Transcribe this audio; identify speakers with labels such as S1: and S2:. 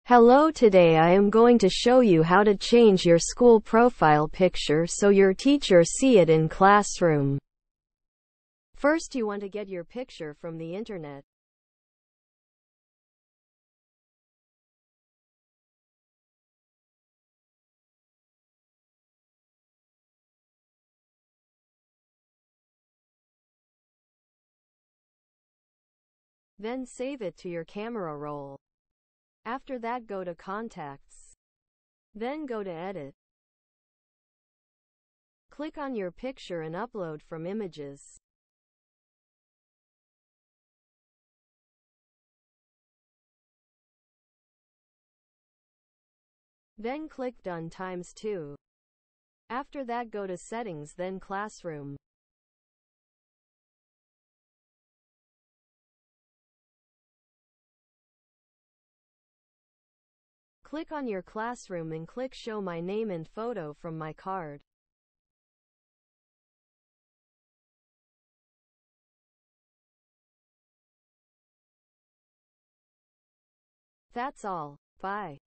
S1: Hello, today I am going to show you how to change your school profile picture so your teacher see it in classroom. First, you want to get your picture from the internet. Then save it to your camera roll. After that, go to Contacts. Then go to Edit. Click on your picture and upload from Images. Then click Done ×2. After that, go to Settings, then Classroom. Click on your classroom and click Show my name and photo from my card. That's all. Bye.